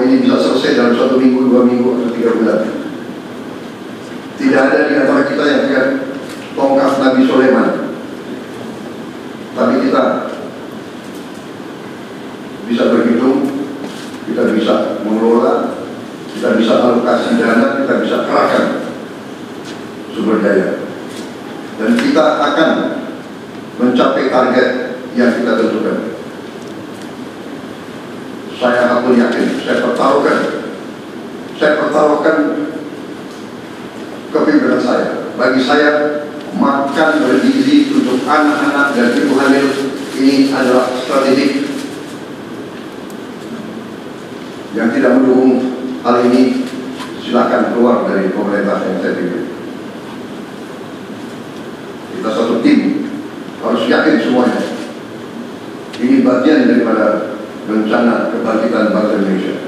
ini bisa selesai dalam 1 minggu, 2 minggu, atau 3 bulan. Tidak ada di antara kita yang punya tongkat Nabi Sulaiman. Tapi kita bisa berhitung, kita bisa mengelola, kita bisa alokasi dana, kita bisa kerahkan sumber daya, dan kita akan mencapai target yang kita tentukan. Saya pun yakin, saya pertaruhkan kepimpinan saya. Bagi saya, makan bergizi untuk anak-anak dan ibu hamil ini adalah strategi. Yang tidak mendukung hal ini, silakan keluar dari pemerintah yang saya pimpin. Kita satu tim, harus yakin semuanya. Ini bagian daripada rencana kebangkitan bangsa Indonesia.